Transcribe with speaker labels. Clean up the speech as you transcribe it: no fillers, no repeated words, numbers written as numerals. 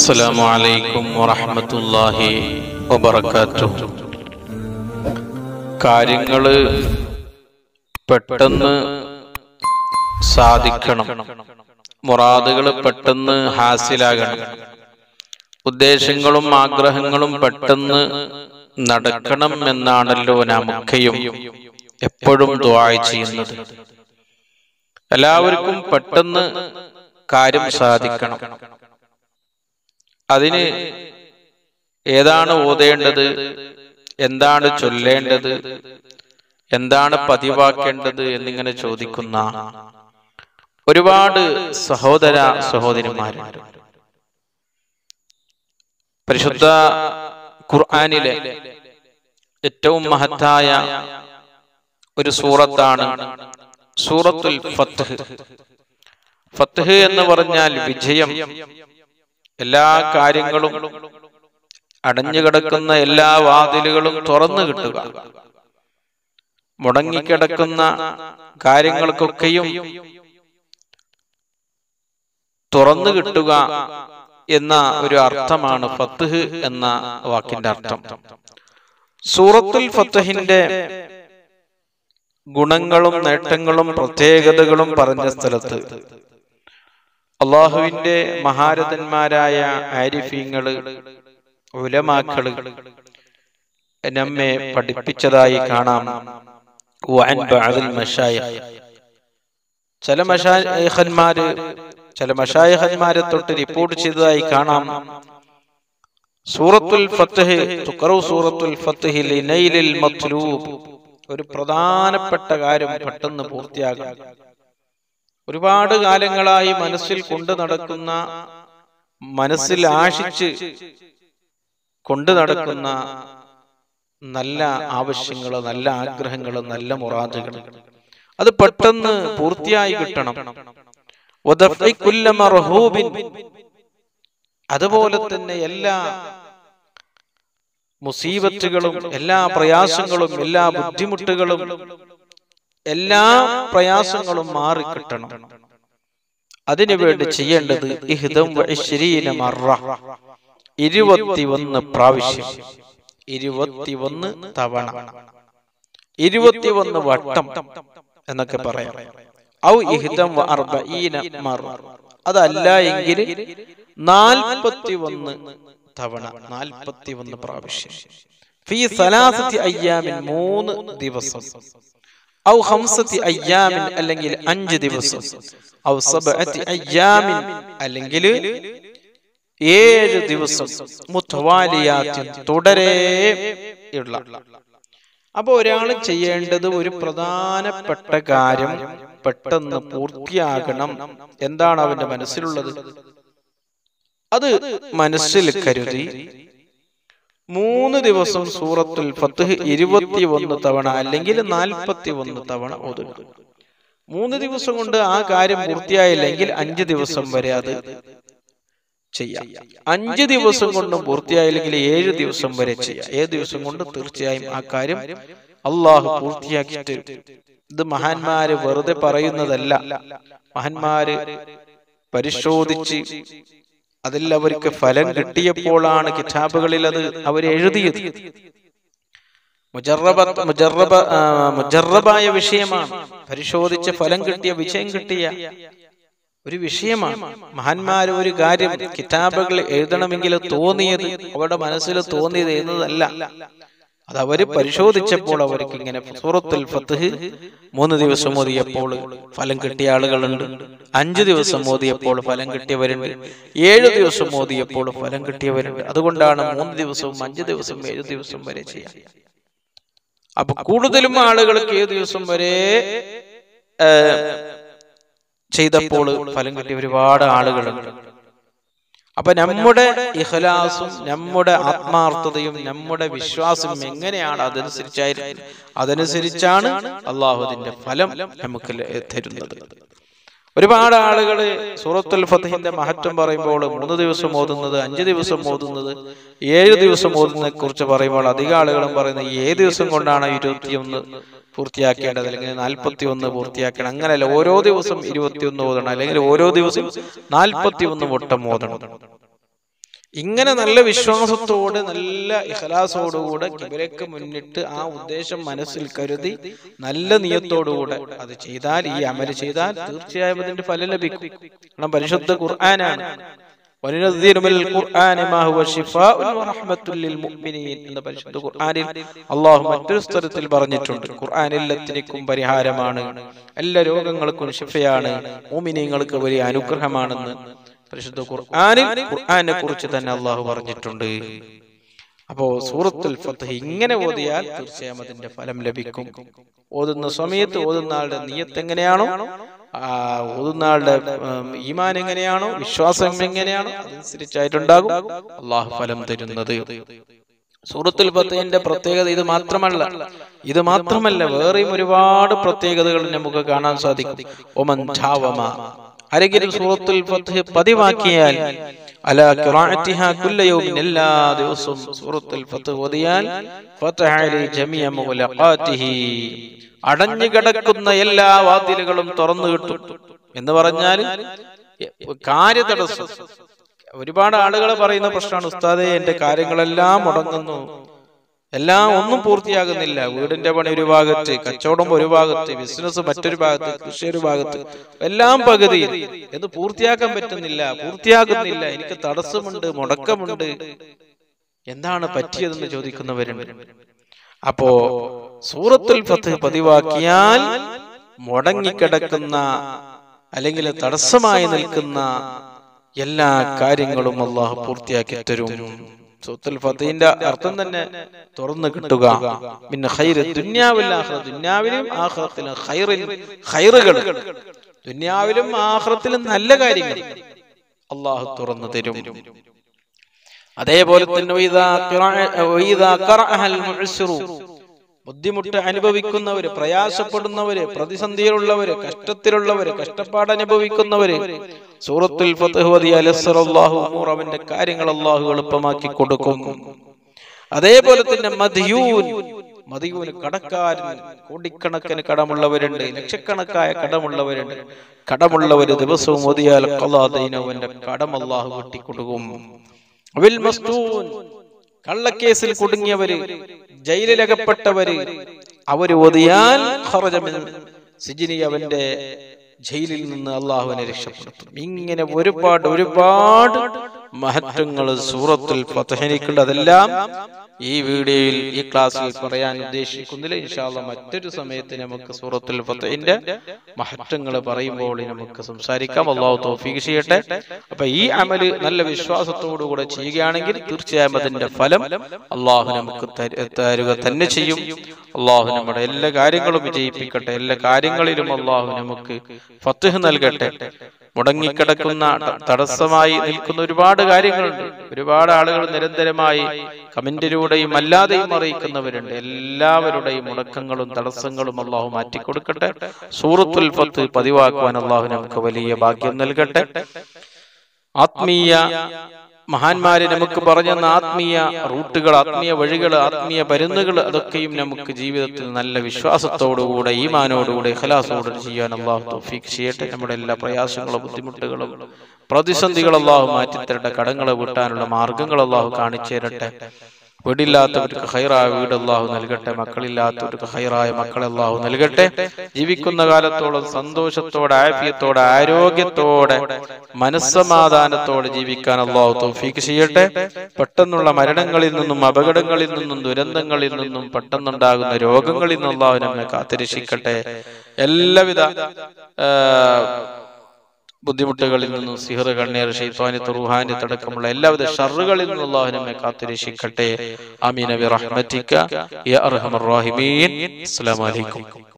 Speaker 1: അസ്സലാമു അലൈക്കും വറഹ്മത്തുള്ളാഹി വബറകാതുഹു. കാര്യങ്ങള് പെട്ടെന്ന് സാധിക്കണം, മുറാദുകൾ പെട്ടെന്ന് ഹാസിലാകണം, ഉദ്ദേശങ്ങളും ആഗ്രഹങ്ങളും പെട്ടെന്ന് നടക്കണം എന്നാണല്ലോ നാമൊക്കെയും എപ്പോഴും ദുആ ചെയ്യുന്നത്. എല്ലാവർക്കും പെട്ടെന്ന് കാര്യം സാധിക്കണം. അതിന് ഏതാണ് ഓതേണ്ടത്, എന്താണ് ചൊല്ലേണ്ടത്, എന്താണ് പതിവാക്കേണ്ടത് എന്നിങ്ങനെ ചോദിക്കുന്ന ഒരുപാട് സഹോദര സഹോദരിമാരുണ്ട്. പരിശുദ്ധ ഖുർആനിലെ ഏറ്റവും മഹത്തായ ഒരു സൂറത്താണ് സൂറത്തുൽ ഫത്ഹ്. ഫത്ഹ് എന്ന് പറഞ്ഞാൽ വിജയം. എല്ലാ കാര്യങ്ങളും, അടഞ്ഞുകിടക്കുന്ന എല്ലാ വാതിലുകളും തുറന്നു കിട്ടുക, മുടങ്ങിക്കിടക്കുന്ന കാര്യങ്ങൾക്കൊക്കെയും തുറന്നു കിട്ടുക എന്ന ഒരു അർത്ഥമാണ് ഫത്ഹ് എന്ന വാക്കിന്റെ അർത്ഥം. സൂറത്തുൽ ഫത്ഹിന്റെ ഗുണങ്ങളും നേട്ടങ്ങളും പ്രത്യേകതകളും പറഞ്ഞ സ്ഥലത്ത് അള്ളാഹുവിന്റെ മഹാരഥന്മാരായ ആരിഫീങ്ങള്, ഉലമാക്കള് നമ്മെ പഠിപ്പിച്ചതായി കാണാം. ചില മശായിഖന്മാരെ തൊട്ട് റിപ്പോർട്ട് ചെയ്തതായി കാണാം. സൂറത്തുൽ ഫത്ഹ് തുഖറഉ സൂറത്തുൽ ഫത്ഹി ലിനൈലിൽ മത്ലൂബ്, ഒരു പ്രധാനപ്പെട്ട കാര്യം പെട്ടെന്ന് പൂർത്തിയാകും. ഒരുപാട് കാലങ്ങളായി മനസ്സിൽ കൊണ്ടു നടക്കുന്ന, മനസ്സിൽ ആശിച്ച് കൊണ്ടു നടക്കുന്ന നല്ല ആവശ്യങ്ങള്, നല്ല ആഗ്രഹങ്ങള്, നല്ല മുറാദുകള്, അത് പെട്ടെന്ന് പൂർത്തിയായി കിട്ടണം. അതുപോലെ തന്നെ എല്ലാ മുസീബത്തുകളും, എല്ലാ പ്രയാസങ്ങളും, എല്ലാ ബുദ്ധിമുട്ടുകളും, എല്ലാ പ്രയാസങ്ങളും മാറിക്കിട്ടണം. അതിനുവേണ്ടി ചെയ്യേണ്ടത് 21 പ്രാവശ്യം, 21 തവണ, 21 വട്ടം എന്നൊക്കെ പറയാം. അതല്ല എങ്കിൽ 41 തവണ, 41 പ്രാവശ്യം. ഫീ 3 അയ്യാമിൻ, 3 ദിവസം. ഔ 5 അയ്യാമിൻ, അല്ലെങ്കിൽ 5 ദിവസം. ഔ 7 അയ്യാമിൻ, അല്ലെങ്കിൽ 7 ദിവസം. മുതവാലിയാത്തിൻ, തുടരെയുള്ള. അപ്പൊ ഒരാൾ ചെയ്യേണ്ടത്, ഒരു പ്രധാനപ്പെട്ട കാര്യം പെട്ടെന്ന് പൂർത്തിയാകണം. എന്താണ് അവന്റെ മനസ്സിലുള്ളത്, അത് മനസ്സിൽ കരുതി 3 ദിവസം സൂറത്തുൽ ഫത്ഹ് 21 തവണ അല്ലെങ്കിൽ 41 തവണ ഓതുക. 3 ദിവസം കൊണ്ട് ആ കാര്യം പൂർത്തിയായില്ലെങ്കിൽ 5 ദിവസം വരെ അത് ചെയ്യാം. 5 ദിവസം കൊണ്ടും പൂർത്തിയായില്ലെങ്കിൽ 7 ദിവസം വരെ ചെയ്യാം. 7 ദിവസം കൊണ്ട് തീർച്ചയായും ആ കാര്യം അള്ളാഹു പൂർത്തിയാക്കി തരും. ഇത് മഹാന്മാര് വെറുതെ പറയുന്നതല്ല. മഹാന്മാര് പരിശോധിച്ച് അതിൽ അവർക്ക് ഫലം കിട്ടിയപ്പോഴാണ് കിതാബുകളിൽ അത് അവർ എഴുതിയത്. മുജറബായ വിഷയമാണ്. പരിശോധിച്ച് ഫലം കിട്ടിയ, വിജയം കിട്ടിയ ഒരു വിഷയമാണ്. മഹാന്മാര് ഒരു കാര്യം കിതാബുകൾ എഴുതണമെങ്കിൽ തോന്നിയത്, അവരുടെ മനസ്സിൽ തോന്നിയത് എന്നതല്ല. അത് അവര് പരിശോധിച്ചപ്പോൾ അവർക്ക് ഇങ്ങനെ സൂറത്തുൽ ഫത്ഹ് 3 ദിവസം ഓതിയപ്പോൾ ഫലം കിട്ടിയ ആളുകളുണ്ട്, 5 ദിവസം ഓതിയപ്പോൾ ഫലം കിട്ടിയവരുണ്ട്, 7 ദിവസം ഓതിയപ്പോൾ ഫലം കിട്ടിയവരുണ്ട്. അതുകൊണ്ടാണ് 3 ദിവസവും 5 ദിവസം 7 ദിവസം വരെ ചെയ്യാം. അപ്പൊ കൂടുതലും ആളുകൾക്ക് 7 ദിവസം വരെ ചെയ്തപ്പോൾ ഫലം കിട്ടിയ ഒരുപാട് ആളുകളുണ്ട്. അപ്പൊ നമ്മുടെ ഇഖ്ലാസും, നമ്മുടെ ആത്മാർത്ഥതയും, നമ്മുടെ വിശ്വാസവും എങ്ങനെയാണ്, അതനുസരിച്ചാണ് അള്ളാഹു അതിന്റെ ഫലം നമുക്ക് തരുന്നത്. ഒരുപാട് ആളുകൾ സൂറത്തുൽ ഫത്ഹിന്റെ മഹത്വം പറയുമ്പോൾ 3 ദിവസം ഓതുന്നത്, 5 ദിവസം ഓതുന്നത്, 7 ദിവസം ഓതുന്നതിനെ കുറിച്ച് പറയുമ്പോൾ അധിക ആളുകളും പറയുന്നത് 7 ദിവസം കൊണ്ടാണ് 21 പൂർത്തിയാക്കേണ്ടത്, അല്ലെങ്കിൽ 41 പൂർത്തിയാക്കണം. അങ്ങനെയല്ല, ഓരോ ദിവസം 21 ഓതണം, അല്ലെങ്കിൽ ഓരോ ദിവസം 41 വട്ടം ഓതണം. ഇങ്ങനെ നല്ല വിശ്വാസത്തോടെ നല്ല ഇഖ്ലാസോടുകൂടെ ഖിബലക്ക് മുന്നിട്ട് ആ ഉദ്ദേശം മനസ്സിൽ കരുതി നല്ല നിയത്തോടുകൂടെ അത് ചെയ്താൽ, ഈ അമൽ ചെയ്താൽ തീർച്ചയായും അതിന്റെ ഫലം ലഭിക്കും. കാരണം പരിശുദ്ധ ഖുർആനാണ് എന്ന പരിശുദ്ധ ഖുർആനിൽ അള്ളാഹു മറ്റൊരു സ്ഥലത്തിൽ പറഞ്ഞിട്ടുണ്ട്. ഖുർആൻ എല്ലാത്തിനും പരിഹാരമാണ്, എല്ലാ രോഗങ്ങൾക്കും ശിഫയാണ്, മുഅ്മിനീങ്ങൾക്ക് വലിയ അനുഗ്രഹമാണെന്ന് പരിശുദ്ധ ഖുർആനെ കുറിച്ച് തന്നെ അള്ളാഹു പറഞ്ഞിട്ടുണ്ട്. അപ്പോ സൂറത്തുൽ ഫത്ഹ് ഇങ്ങനെ ഓതിയാൽ തീർച്ചയായും അതിന്റെ ഫലം ലഭിക്കും. ഓതുന്ന സമയത്ത് ഓതുന്ന ആളുടെ നിയ്യത്ത് എങ്ങനെയാണോ, ഓതുന്ന ആളുടെ ഈമാൻ എങ്ങനെയാണോ, വിശ്വാസം എങ്ങനെയാണോ, അതനുസരിച്ചായിട്ടുണ്ടാകും അള്ളാഹു ഫലം തരുന്നത്. സൂറത്തുൽ ഫത്ഹിന്റെ പ്രത്യേകത ഇത് മാത്രമല്ല വേറെയും ഒരുപാട് പ്രത്യേകതകൾ നമുക്ക് കാണാൻ സാധിക്കും. ഒമൻ ധാവമ, ആരെങ്കിലും സൂറത്തുൽ ഫത്ഹ് പതിവാക്കിയാൽ, അലാ ഖിറാഅത്തിഹാ കുല്ല യൗമിൻ, എല്ലാ ദിവസവും സൂറത്തുൽ ഫത്ഹ് ഓതിയാൽ, ഫതഹ അലി ജമീഅ മുഗ്ലഖാതിഹി, അടഞ്ഞു കിടക്കുന്ന എല്ലാ വാതിലുകളും തുറന്നു കിട്ടും എന്ന് പറഞ്ഞാൽ കാര്യതടസ്സം. ഒരുപാട് ആളുകൾ പറയുന്ന പ്രശ്നമാണ്, ഉസ്താദേ എന്റെ കാര്യങ്ങളെല്ലാം മുടങ്ങുന്നു, എല്ലാം ഒന്നും പൂർത്തിയാകുന്നില്ല, വീടിന്റെ പണി ഒരു ഭാഗത്ത്, കച്ചവടം ഒരു ഭാഗത്ത്, ബിസിനസ് മറ്റൊരു ഭാഗത്ത്, കൃഷി ഒരു ഭാഗത്ത്, എല്ലാം പകുതിയിൽ, എന്ന് പൂർത്തിയാകുന്നില്ല, എനിക്ക് തടസ്സമുണ്ട്, മുടക്കമുണ്ട്, എന്താണ് പറ്റിയതെന്ന് ചോദിക്കുന്നവരുണ്ട്. അപ്പോ സൂറത്തുൽ ഫത്ഹ് പതിവാക്കിയാൽ മുടങ്ങിക്കിടക്കുന്ന അല്ലെങ്കിൽ തടസ്സമായി നിൽക്കുന്ന എല്ലാ കാര്യങ്ങളും അള്ളാഹു പൂർത്തിയാക്കി തരും. സൂറത്തുൽ ഫത്ഹിന്റെ അർത്ഥം തന്നെ തുറന്നു കിട്ടുക. പിന്നെ ഖൈർ ദുനിയാവിൽ ആഖിറ, ദുനിയാവിലും ആഖിറത്തിലും ഖൈറുകൾ, ദുനിയാവിലും ആഖിറത്തിലും നല്ല കാര്യങ്ങൾ അള്ളാഹു തുറന്നു തരും. അതേപോലെ തന്നെ ബുദ്ധിമുട്ട് അനുഭവിക്കുന്നവര്, പ്രയാസപ്പെടുന്നവര്, പ്രതിസന്ധിയിലുള്ളവര്, കഷ്ടത്തിലുള്ളവര്, കഷ്ടപ്പാട് അനുഭവിക്കുന്നവര് സൂറത്തുൽ ഫത്ഹ് ഓതിയാൽ യസ്സറല്ലാഹു ഉമൂർ, അവന്റെ കാര്യങ്ങൾ അള്ളാഹു എളുപ്പമാക്കി കൊടുക്കും. അതേപോലെ തന്നെ മദിയൂൻ കടക്കാരൻ, കോടിക്കണക്കിന് കടമുള്ളവരുണ്ട്, ലക്ഷക്കണക്കായ കടമുള്ളവര് ദിവസവും ഓതിയാൽ ഖളാ ദൈനഹു, അവന്റെ കടം അള്ളാഹു വെട്ടിക്കൊടുക്കും. അവിൽ മസ്തൂൻ, കള്ളക്കേസിൽ കുടുങ്ങിയവര്, ജയിലിലകപ്പെട്ടവര്, അവര് ഓതിയാൽ ഖറജ മിൻ സിജ്നി, അവന്റെ ജയിലിൽ നിന്ന് അള്ളാഹുവിനെ രക്ഷപ്പെടുത്തും. ഇങ്ങനെ ഒരുപാട് മഹത്വങ്ങൾ സൂറത്തുൽ ഫത്ഹിനുണ്ട്. അതെല്ലാം ഈ വീഡിയോയിൽ, ഈ ക്ലാസ്സിൽ പറയാൻ ഉദ്ദേശിക്കുന്നില്ല. ഇൻഷാ അല്ലാഹ് മറ്റൊരു സമയത്ത് നമുക്ക് സൂറത്തുൽ ഫത്ഹിന്റെ മഹത്വങ്ങൾ പറയുമ്പോൾ നമുക്ക് സംസാരിക്കാം. അള്ളാഹു തൗഫീഖ് ചെയ്യട്ടെ. അപ്പൊ ഈ അമല് നല്ല വിശ്വാസത്തോടുകൂടെ ചെയ്യുകയാണെങ്കിൽ തീർച്ചയായും അതിന്റെ ഫലം അള്ളാഹു നമുക്ക് തരുക തന്നെ ചെയ്യും. അള്ളാഹു നമ്മുടെ എല്ലാ കാര്യങ്ങളും വിജയിപ്പിക്കട്ടെ. എല്ലാ കാര്യങ്ങളിലും അള്ളാഹു നമുക്ക് ഫത്ഹ് നൽകട്ടെ. മുടങ്ങിക്കിടക്കുന്ന, തടസ്സമായി നിൽക്കുന്ന ഒരുപാട് കാര്യങ്ങളുണ്ട്. ഒരുപാട് ആളുകൾ നിരന്തരമായി കമന്റിലൂടെയും അല്ലാതെയും അറിയിക്കുന്നവരുണ്ട്. എല്ലാവരുടെയും മുടക്കങ്ങളും തടസ്സങ്ങളും അള്ളാഹു മാറ്റിക്കൊടുക്കട്ടെ. സൂറത്തുൽ ഫത്ഹ് പതിവാക്കുവാൻ അള്ളാഹു നമുക്ക് വലിയ ഭാഗ്യം നൽകട്ടെ. ആത്മീയ മഹാന്മാര് നമുക്ക് പറഞ്ഞെന്ന ആത്മീയ റൂട്ടുകൾ, ആത്മീയ വഴികൾ, ആത്മീയ മരുന്നുകൾ, അതൊക്കെയും നമുക്ക് ജീവിതത്തിൽ നല്ല വിശ്വാസത്തോടുകൂടെ, ഈമാനോടുകൂടെ, ഇഖ്ലാസോടുകൂടെ ചെയ്യാൻ അള്ളാഹു തൗഫീഖ് ചെയ്യട്ടെ. നമ്മുടെ എല്ലാ പ്രയാസങ്ങളും, ബുദ്ധിമുട്ടുകളും, പ്രതിസന്ധികൾ അള്ളാഹു മാറ്റിത്തരട്ടെ. കടങ്ങളെ വീട്ടാനുള്ള മാർഗങ്ങൾ അള്ളാഹു കാണിച്ചു തരട്ടെ. വീടില്ലാത്തവർക്ക് ഖൈറായ വീട് അള്ളാഹു നൽകട്ടെ. മക്കളില്ലാത്തവർക്ക് ഖൈറായ മക്കളെ അള്ളാഹു നൽകട്ടെ. ജീവിക്കുന്ന കാലത്തോളം സന്തോഷത്തോടെ, ആഫിയത്തോടെ, ആരോഗ്യത്തോടെ, മനസ്സമാധാനത്തോടെ ജീവിക്കാൻ അള്ളാഹു തൗഫീഖ് ചെയ്യട്ടെ. പെട്ടെന്നുള്ള മരണങ്ങളിൽ നിന്നും, അപകടങ്ങളിൽ നിന്നും, ദുരന്തങ്ങളിൽ നിന്നും, പെട്ടെന്നുണ്ടാകുന്ന രോഗങ്ങളിൽ നിന്നും അള്ളാഹു നമ്മെ കാത്തുരക്ഷിക്കട്ടെ. എല്ലാവിധ ബുദ്ധിമുട്ടുകളിൽ നിന്നും, സിഹ്ർ, കണ്ണീർ, ശൈത്വാനിയത്ത്, റൂഹാനിയത്ത് അടക്കമുള്ള എല്ലാവിധ ഷർറുകളിൽ നിന്നും അല്ലാഹു നമ്മെ കാത്തുരക്ഷിക്കട്ടെ. ആമീൻ ബിറഹ്മതിക യാ അർഹമർ റഹീമീൻ. അസ്സലാമു അലൈക്കും.